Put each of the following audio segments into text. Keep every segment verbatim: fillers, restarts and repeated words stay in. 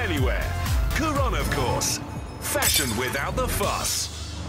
anywhere. Couronne, of course. Fashion without the fuss.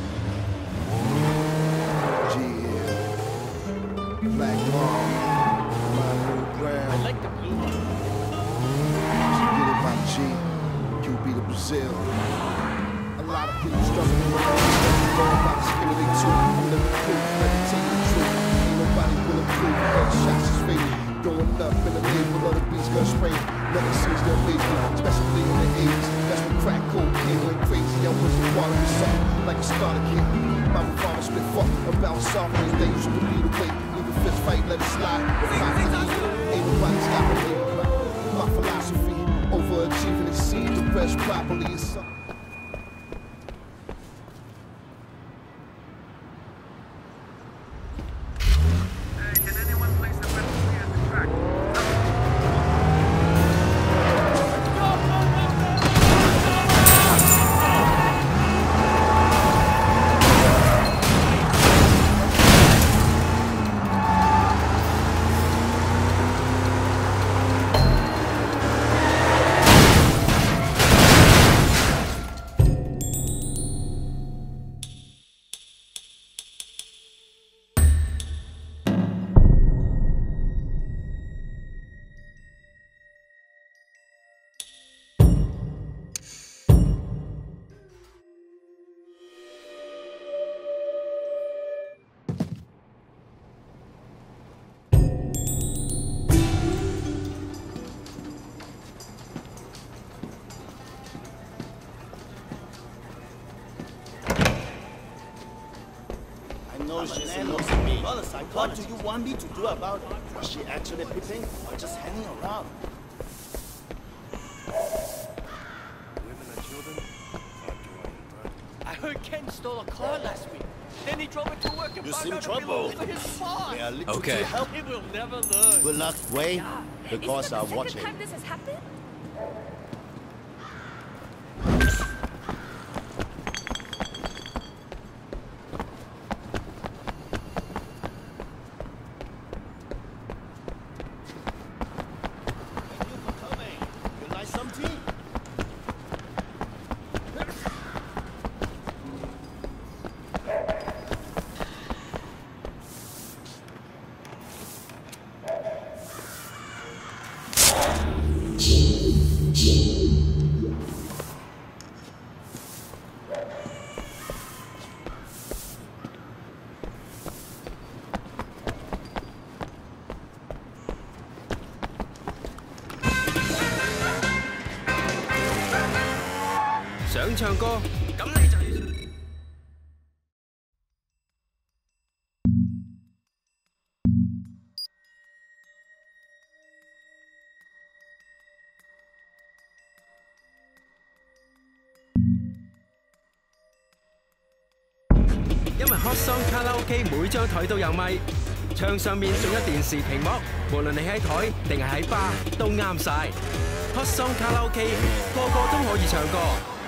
Black mom, my blue brown. I like the blue one. She get it, my G. Q B to Brazil. A lot of people struggling with all this. Going by the skin of their tooth. You let me prove, let me tell you the truth. Ain't nobody willing to prove. Headshots is faded. Going up in the label of the beats gun spray. Nothing seems their baby, especially in the eighties. That's when crack cocaine went crazy. I was a water with something like a starter kid. My father spit fuck about sophomores. They used to believe the way. Fist fight, let it slide. Ain't nobody stopping me. My philosophy, overachieving, exceed the rest properly. It's something. Hey, can anyone place the penalty at the track? She's knows me. What do you want me to do about it? Was she actually peeping or just hanging around? Women and children are joining, right? I heard Ken stole a car last week. Then he drove it to work and You found seem out trouble. it belonged to his boss. They are little Okay. to help. He will never learn. Good luck, Wayne, Yeah. because Isn't I'm it the watching. second time this has happened? You like some tea? 想唱歌，咁你就要。因為 Hot Song 卡拉 OK 每張台都有咪，牆上面仲有電視屏幕，無論你喺台定係喺吧都啱晒。Hot Song 卡拉 OK 個個都可以唱歌。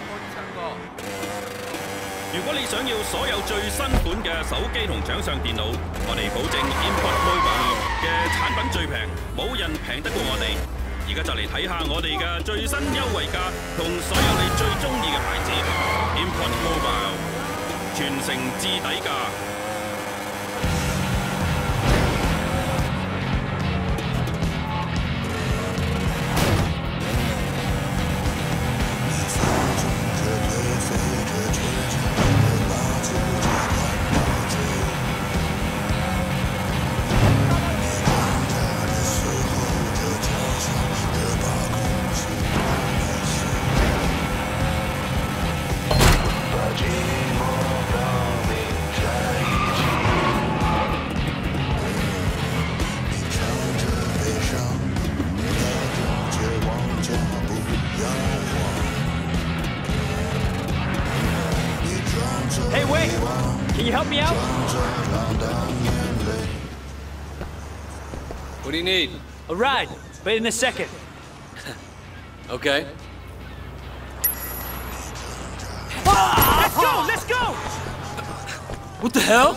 如果你想要所有最新款嘅手機同掌上電腦，我哋保證 Import Mobile 嘅產品最平，冇人平得過我哋。而家就嚟睇下我哋嘅最新優惠價同所有你最中意嘅牌子 Import Mobile， 全城至底價。 Hey, wait! Can you help me out? What do you need? A ride, but in a second. Okay. Ah! Let's go! Let's go! What the hell?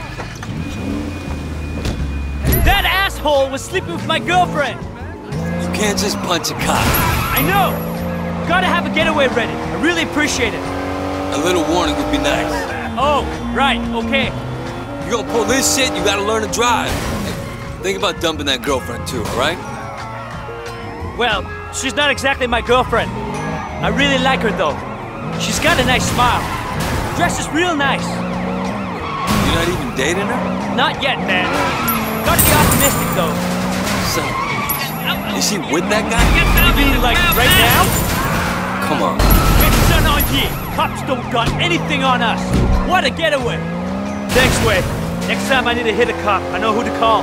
That asshole was sleeping with my girlfriend! can't just punch a cop. I know! Gotta have a getaway ready. I really appreciate it. A little warning would be nice. Oh, right, okay. You gonna pull this shit, you gotta learn to drive. Think about dumping that girlfriend too, alright? Well, she's not exactly my girlfriend. I really like her though. She's got a nice smile. Dresses real nice. You're not even dating her? Not yet, man. Gotta be optimistic though. So, is she with that guy? You mean like right now? Come on. It's son on ye. Cops don't got anything on us. What a getaway. Thanks, Wade. Next time I need to hit a cop, I know who to call.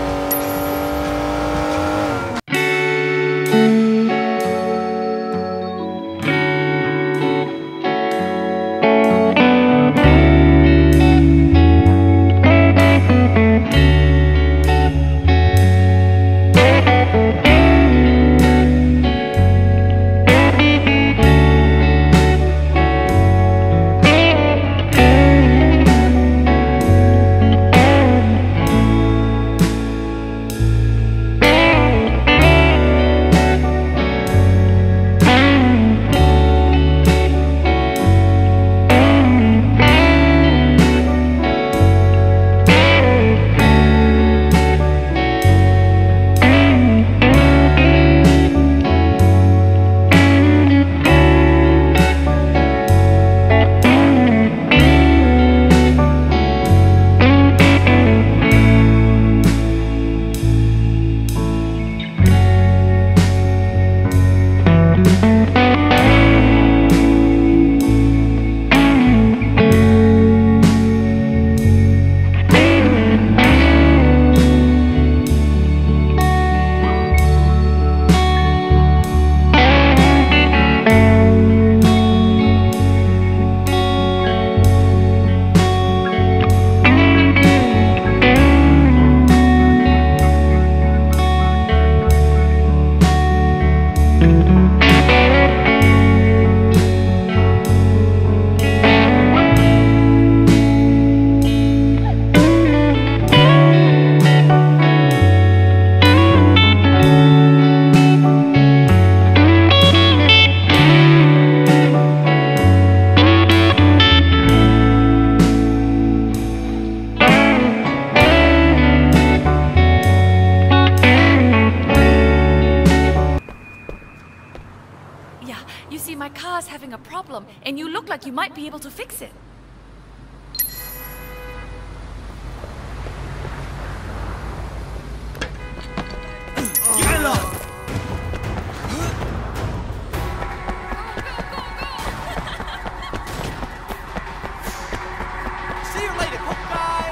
And you look like you might be able to fix it. See you later, cook guy!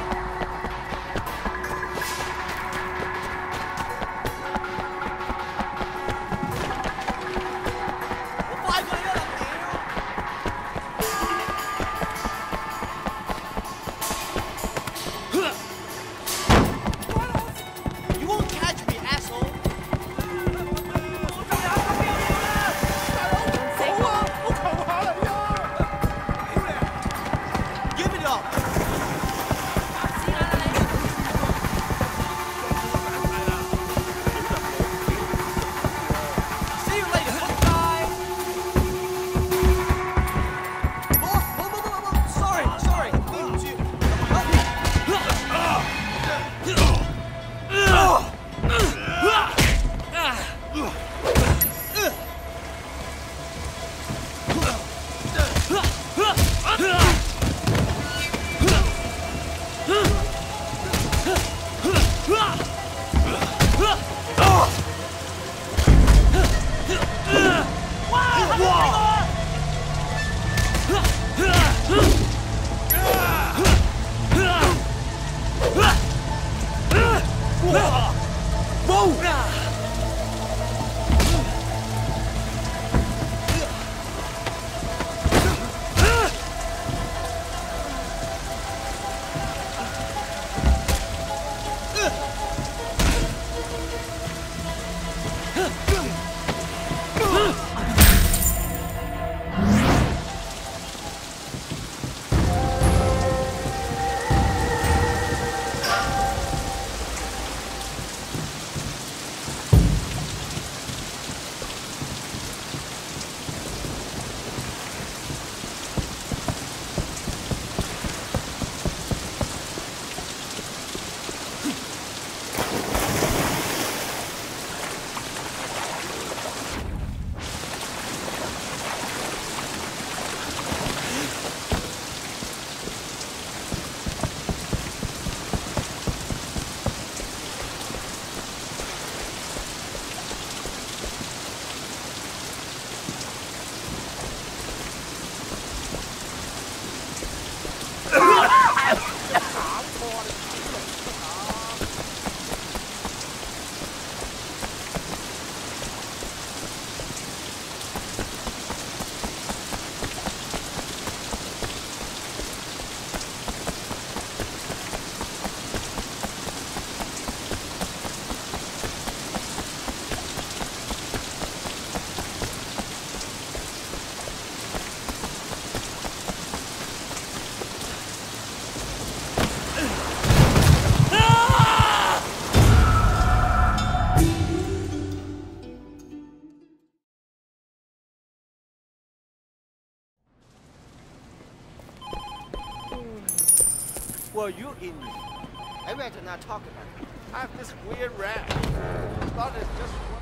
were you in? I better not talk about it. I have this weird rat. I thought it's just one.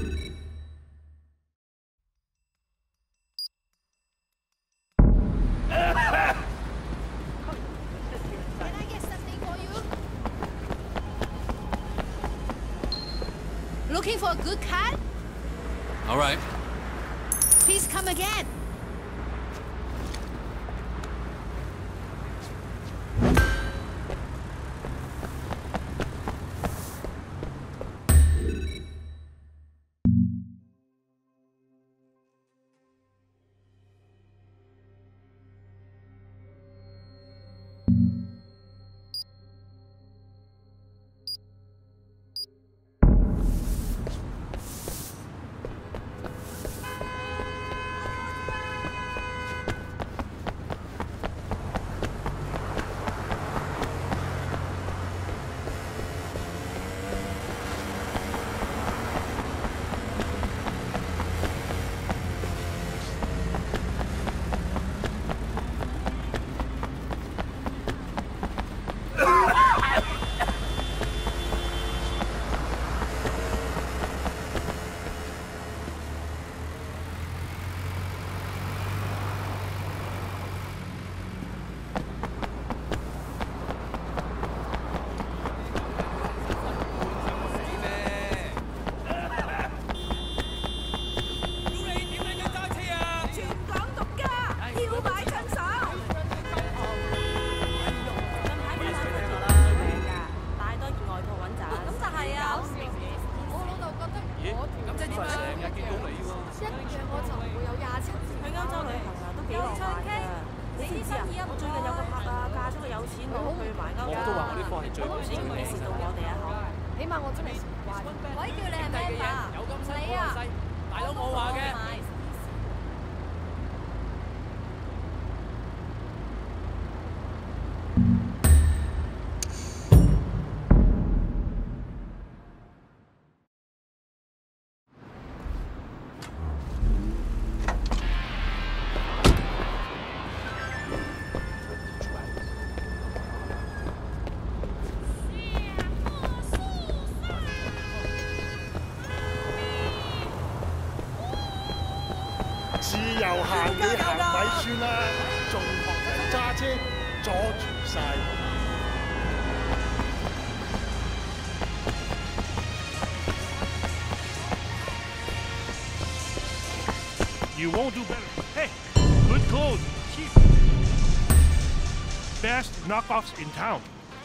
Can I get something for you? Looking for a good cat? All right. Please come again. You won't do better. Hey, good clothes, cheap. Best knockoffs in town.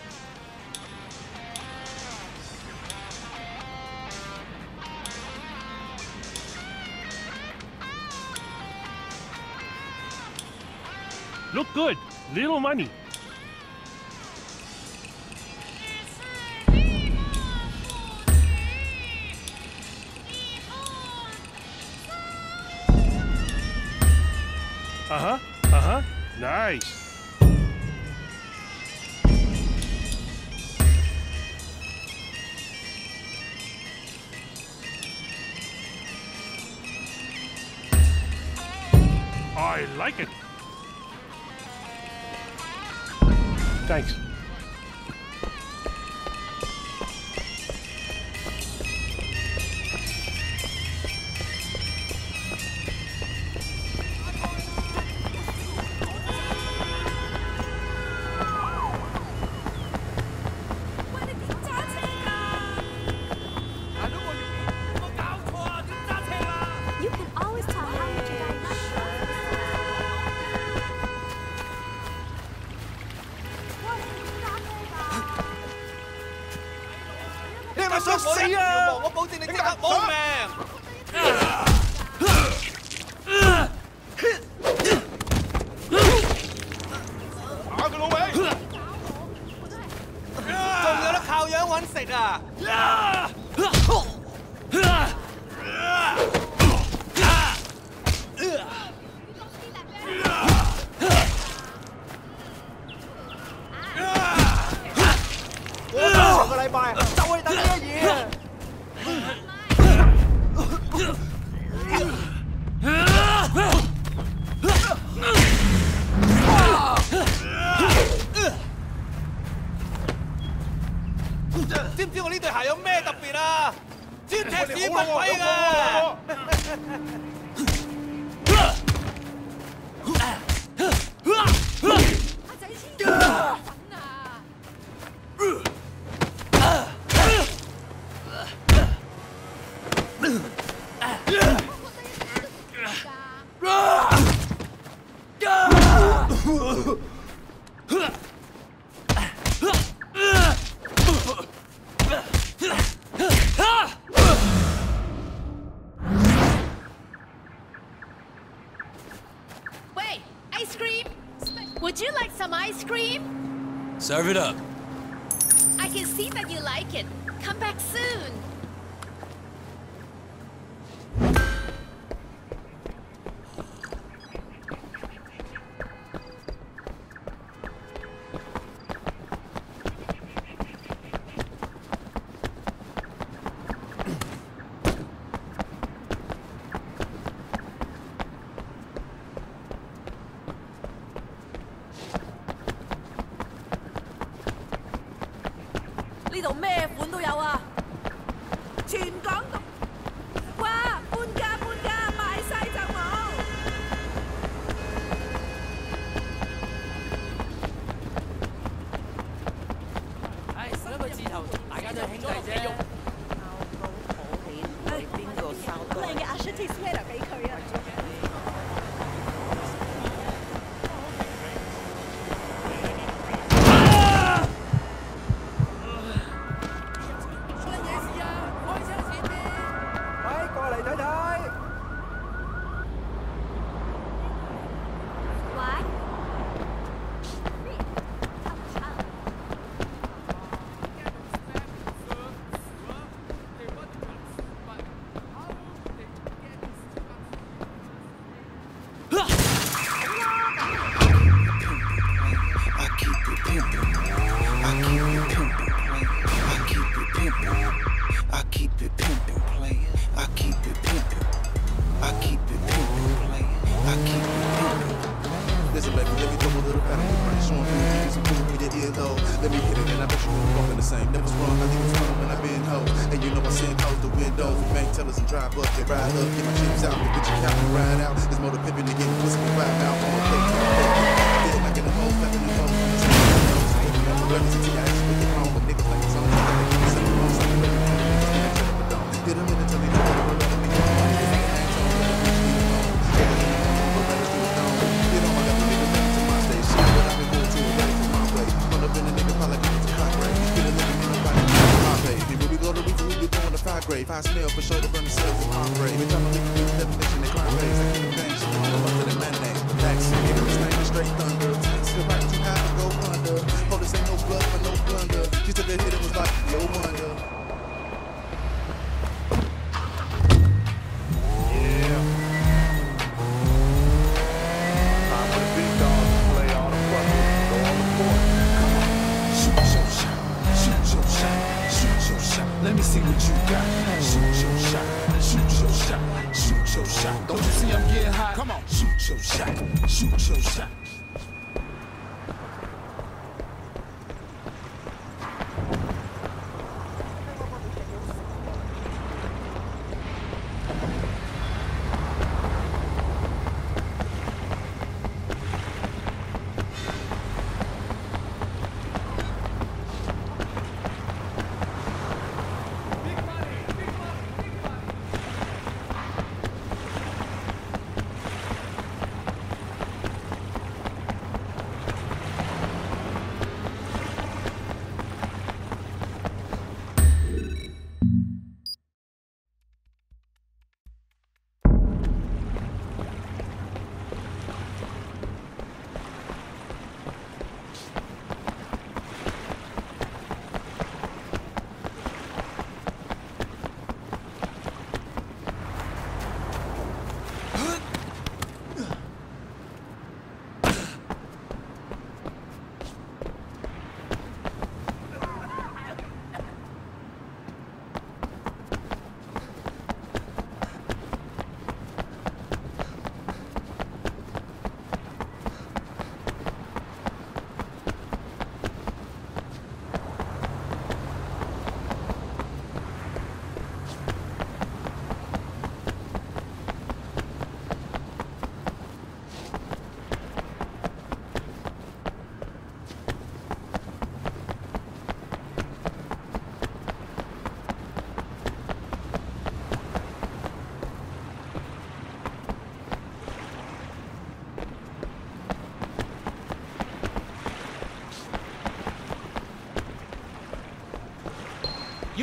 Look good, little money. Uh-huh, uh-huh, nice. I like it. Thanks. You can always tell how much you guys 你係咪想死啊？我保證你即刻冇命！打佢老味！仲有得靠樣揾食啊！ 上個禮拜就係等呢一嘢啊！ Wait, ice cream? Would you like some ice cream? Serve it up. I can see that you like it. Come back soon. I smell for shoulder burn the cells of my brain. Every time I leave the definition, they climb raise. I keep the thing, so I'm up to the mayonnaise. Vaccine, every stain, straight thunder. Still right too high to go under. Oh, this ain't no bluff or no blunder. She took a hit, it was like, no wonder. Yeah. Time for the big dogs to play all the buckets. Go on the court. Come on. Shoot your shot. Shoot your shot. Shoot your shot. Let me see what you got. Shoot your shot, shoot your shot, shoot your shot. Don't you see I'm getting hot? Come on, shoot your shot, shoot your shot.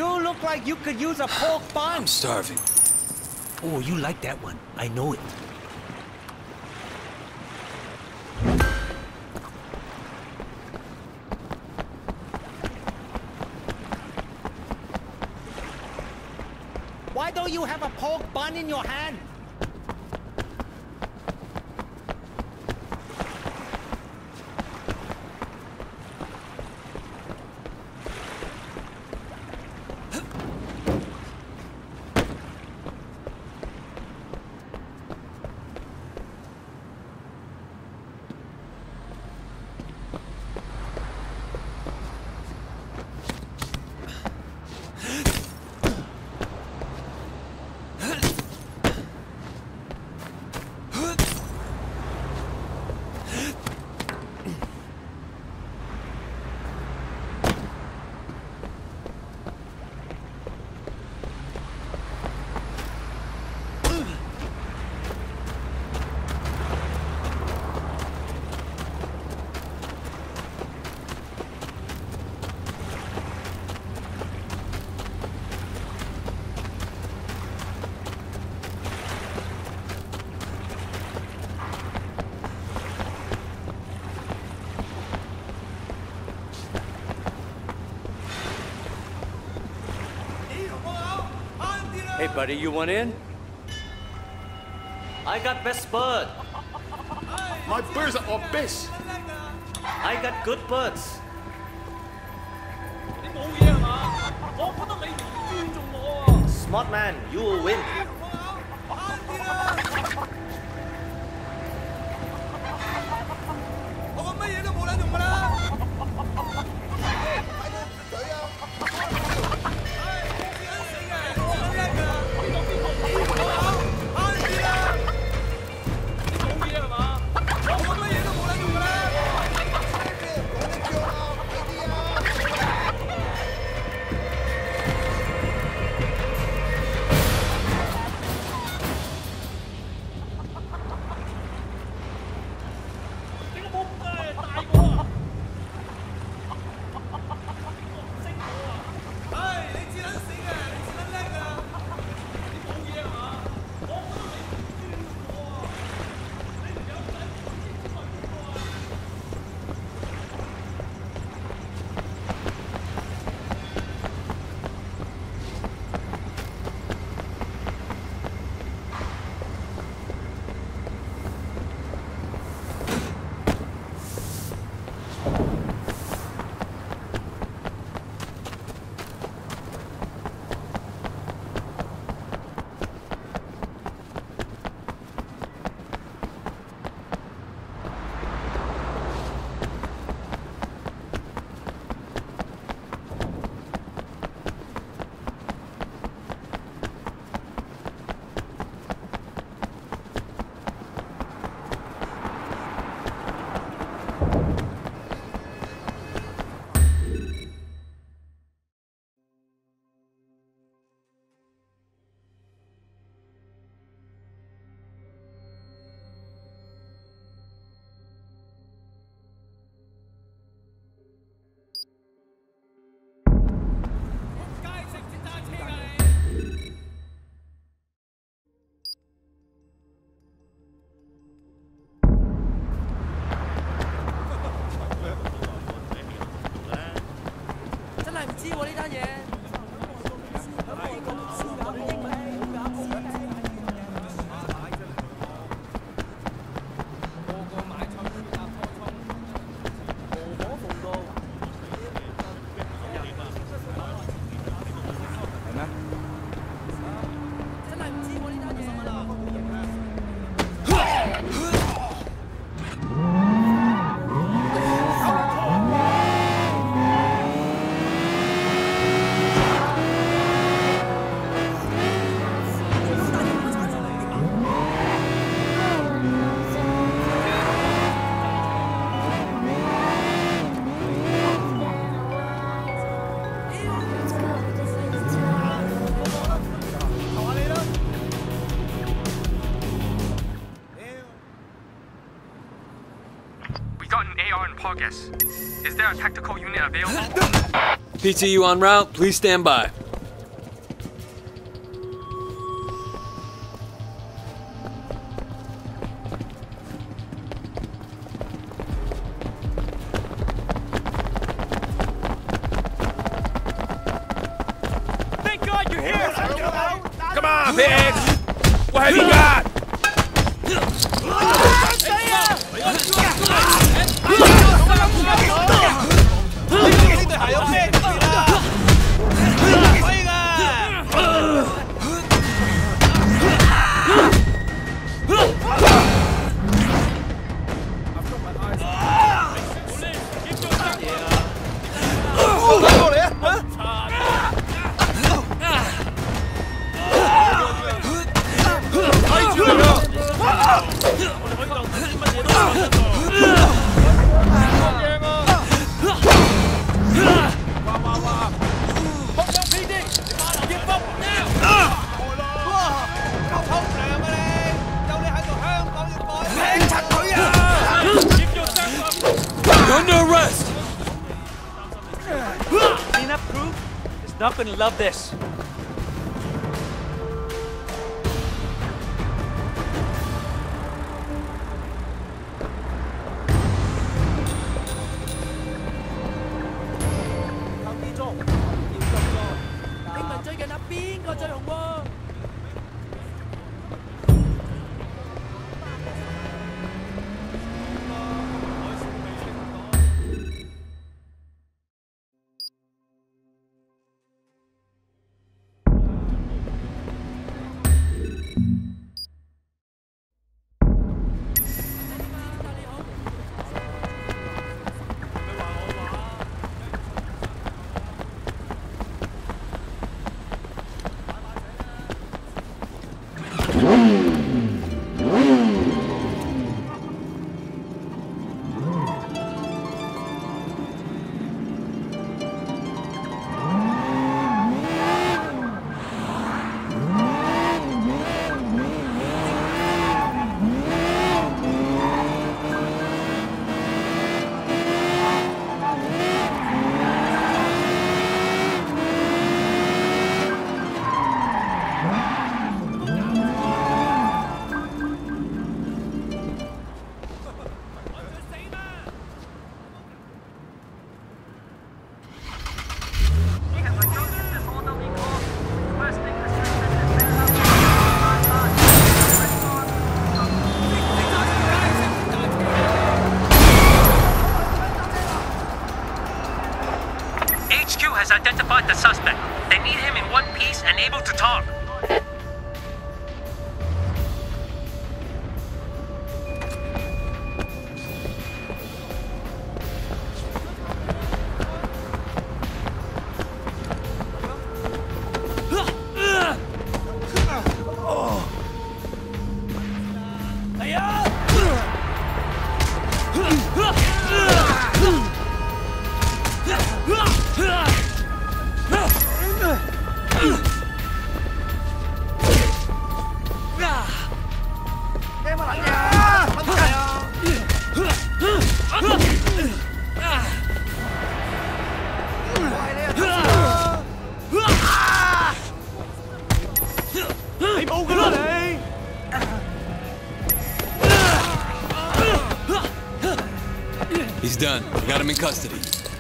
You look like you could use a pork bun. I'm starving. Oh, you like that one. I know it. Why don't you have a pork bun in your hand? Hey, buddy, you want in? I got best bird. My birds are all best. I got good birds. Smart man, you will win. Is there a tactical unit available? P T U en route, please stand by. Come on, bitch! What have you got? 呢對鞋有咩特別啊？可以㗎。 過嚟啊！睇住佢啊！我哋可以當啲乜嘢都做得到。好正啊！哇哇哇！學咗 P D， 你馬流結腹。哇！夠口糧啊你！有你喺度，香港要改。劈柒佢啊！接住相信。 Under arrest. Cleanup crew is not going to love this. Identified the suspect. They need him in one piece and able to talk. He's done. We got him in custody.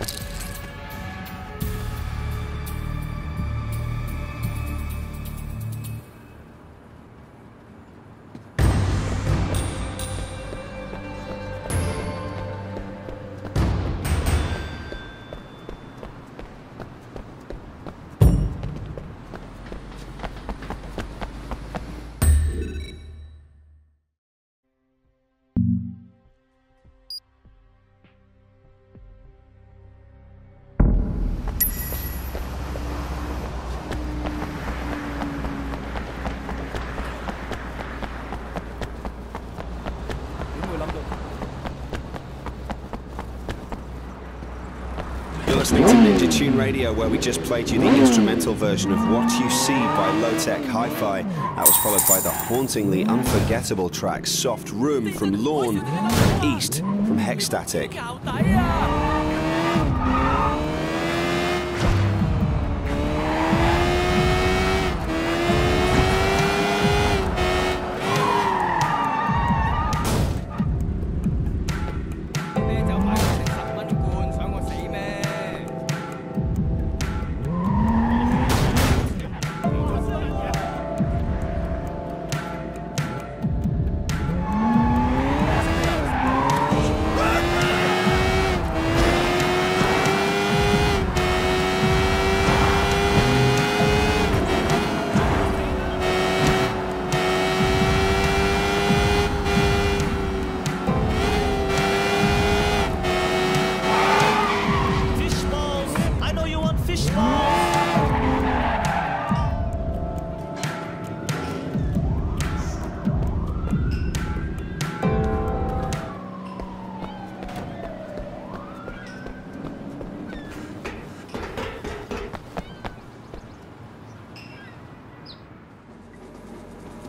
Listening to Ninja Tune Radio, where we just played you the instrumental version of What You See by Low Tech Hi-Fi. That was followed by the hauntingly unforgettable track Soft Room from Lorne, and East from Hexstatic.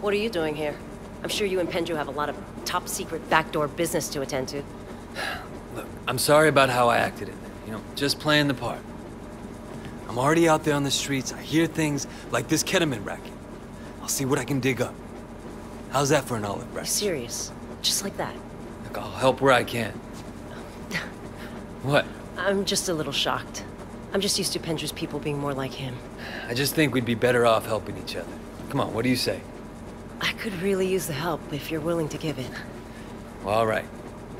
What are you doing here? I'm sure you and Pendrew have a lot of top-secret backdoor business to attend to. Look, I'm sorry about how I acted in there. You know, just playing the part. I'm already out there on the streets. I hear things like this ketamine racket. I'll see what I can dig up. How's that for an olive branch? You're serious? Just like that? Look, I'll help where I can. What? I'm just a little shocked. I'm just used to Pendrew's people being more like him. I just think we'd be better off helping each other. Come on, what do you say? I could really use the help if you're willing to give it. Well, all right.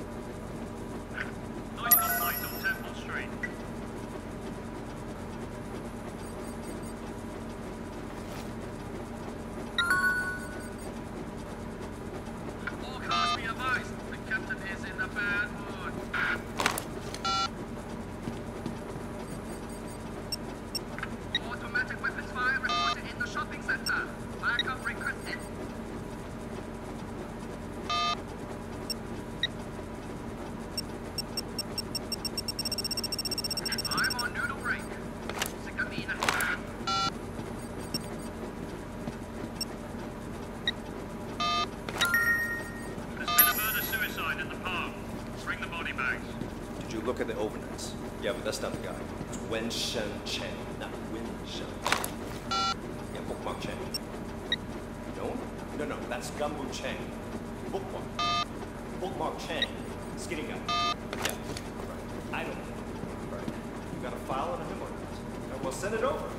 Look at the overnights. Yeah, but that's not the guy. It's Wen Shen Chen, not Win Shen Chen. Yeah, bookmark Chen. No? No, no, that's Gumbo Chen. Bookmark. Bookmark Chen. Skinny guy. Yeah, right. I don't know. Right. You got a file on him or not? And we'll send it over.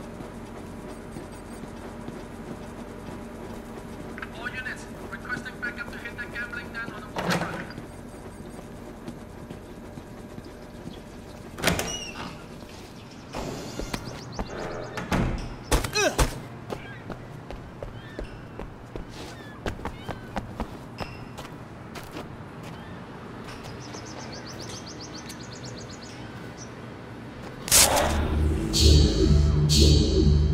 All units, requesting backup to hit the gambling den on the waterfront. Thank you.